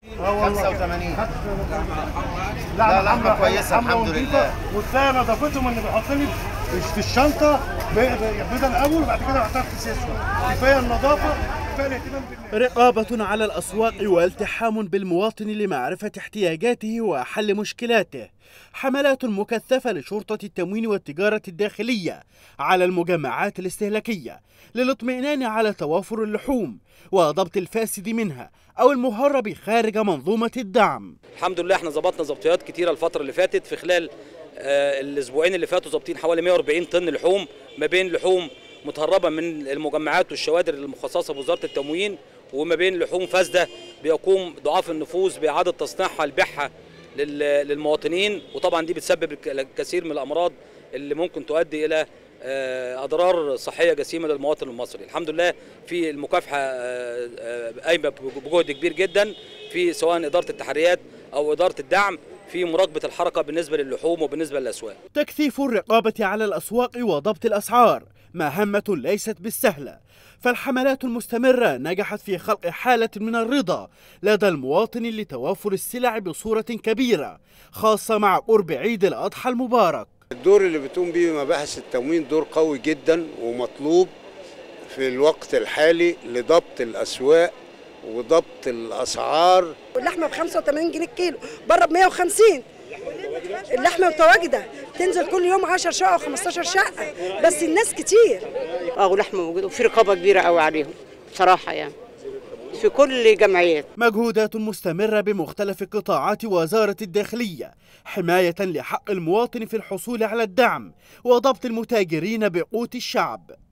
85. لا لحمه كويسه الحمد لله. وتلاقي نظافتهم ان بيحط لي في الشنطه بيضه الاول وبعد كده يحطها في سيسوه. كفايه النظافه، كفايه الاهتمام بالناس. رقابة على الأسواق والتحام بالمواطن لمعرفة احتياجاته وحل مشكلاته. حملات مكثفة لشرطة التموين والتجارة الداخلية على المجمعات الاستهلاكية للاطمئنان على توافر اللحوم وضبط الفاسد منها أو المهرب خارج منظومة الدعم. الحمد لله احنا ظبطنا ظبطيات كتيرة الفترة اللي فاتت. في خلال الأسبوعين اللي فاتوا ظابطين حوالي 140 طن لحوم، ما بين لحوم متهربة من المجمعات والشوادر المخصصة بوزارة التموين، وما بين لحوم فاسدة بيقوم ضعاف النفوذ بإعادة تصنيعها لبيعها للمواطنين، وطبعا دي بتسبب الكثير من الأمراض اللي ممكن تؤدي إلى أضرار صحية جسيمة للمواطن المصري. الحمد لله في المكافحة قايمة بجهد كبير جدا، في سواء إدارة التحريات أو إدارة الدعم، في مراقبة الحركة بالنسبة للحوم وبالنسبة للأسواق. تكثيف الرقابة على الأسواق وضبط الأسعار مهمة ليست بالسهلة، فالحملات المستمرة نجحت في خلق حالة من الرضا لدى المواطن لتوافر السلع بصورة كبيرة، خاصة مع قرب عيد الأضحى المبارك. الدور اللي بتقوم به مباحث التموين دور قوي جدا ومطلوب في الوقت الحالي لضبط الأسواق وضبط الأسعار. اللحمة ب 85 جنيه الكيلو، بره ب 150. اللحمة متواجدة، تنزل كل يوم 10 شقق و15 شقة، بس الناس كتير. ولحمة موجودة وفي رقابة كبيرة قوي عليهم بصراحة، يعني في كل جمعيات. مجهودات مستمرة بمختلف قطاعات وزارة الداخلية حماية لحق المواطن في الحصول على الدعم وضبط المتاجرين بقوت الشعب.